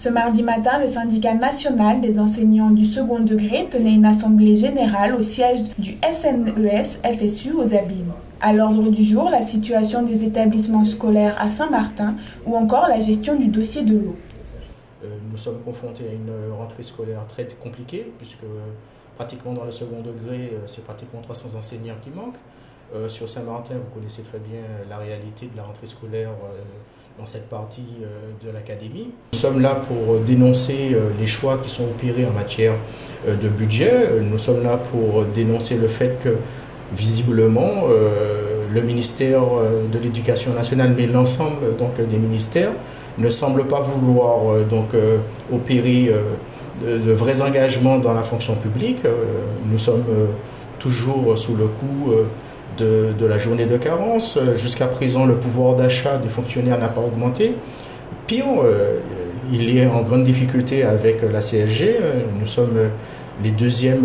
Ce mardi matin, le syndicat national des enseignants du second degré tenait une assemblée générale au siège du SNES-FSU aux Abîmes. À l'ordre du jour, la situation des établissements scolaires à Saint-Martin ou encore la gestion du dossier de l'eau. Nous sommes confrontés à une rentrée scolaire très compliquée puisque pratiquement dans le second degré, c'est pratiquement 300 enseignants qui manquent. Sur Saint-Martin, vous connaissez très bien la réalité de la rentrée scolaire dans cette partie de l'académie. Nous sommes là pour dénoncer les choix qui sont opérés en matière de budget. Nous sommes là pour dénoncer le fait que, visiblement, le ministère de l'Éducation nationale, mais l'ensemble des ministères, ne semble pas vouloir opérer de vrais engagements dans la fonction publique. Nous sommes toujours sous le coup de la journée de carence. Jusqu'à présent, le pouvoir d'achat des fonctionnaires n'a pas augmenté. Pire, il est en grande difficulté avec la CSG. Nous sommes les deuxièmes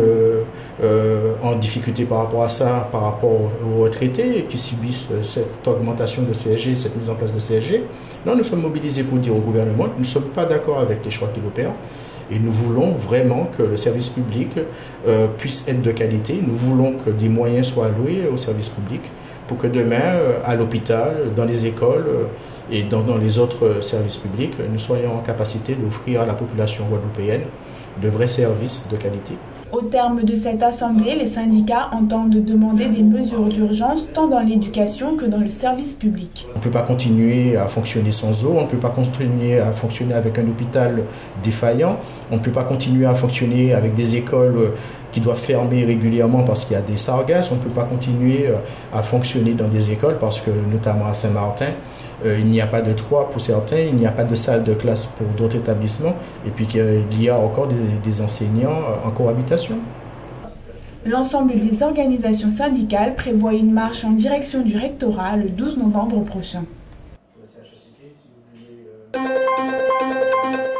en difficulté par rapport à ça, par rapport aux retraités qui subissent cette augmentation de CSG, cette mise en place de CSG. Là, nous sommes mobilisés pour dire au gouvernement que nous ne sommes pas d'accord avec les choix qu'il opère. Et nous voulons vraiment que le service public puisse être de qualité. Nous voulons que des moyens soient alloués au service public pour que demain, à l'hôpital, dans les écoles et dans les autres services publics, nous soyons en capacité d'offrir à la population guadeloupéenne de vrais services de qualité. Au terme de cette assemblée, les syndicats entendent demander des mesures d'urgence tant dans l'éducation que dans le service public. On ne peut pas continuer à fonctionner sans eau, on ne peut pas continuer à fonctionner avec un hôpital défaillant, on ne peut pas continuer à fonctionner avec des écoles qui doivent fermer régulièrement parce qu'il y a des sargasses, on ne peut pas continuer à fonctionner dans des écoles parce que, notamment à Saint-Martin, il n'y a pas de toit pour certains, il n'y a pas de salle de classe pour d'autres établissements, et puis qu'il y a encore des enseignants en cohabitation. L'ensemble des organisations syndicales prévoit une marche en direction du rectorat le 12 novembre prochain.